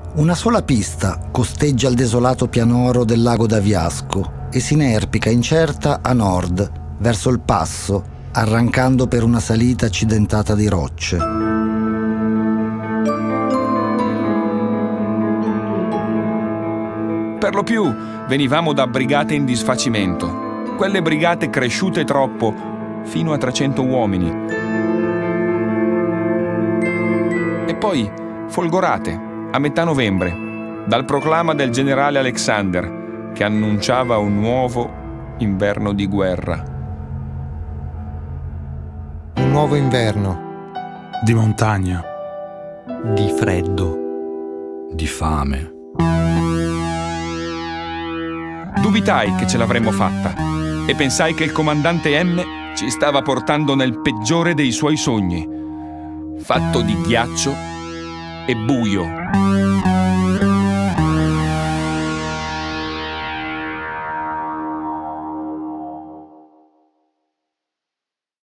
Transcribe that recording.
Una sola pista costeggia il desolato pianoro del lago d'Aviasco e si inerpica incerta a nord, verso il passo, arrancando per una salita accidentata di rocce. Per lo più venivamo da brigate in disfacimento, quelle brigate cresciute troppo, fino a 300 uomini. E poi folgorate, a metà novembre, dal proclama del generale Alexander, che annunciava un nuovo inverno di guerra. Un nuovo inverno. Di montagna. Di freddo. Di fame. Dubitai che ce l'avremmo fatta e pensai che il comandante M ci stava portando nel peggiore dei suoi sogni, fatto di ghiaccio e buio.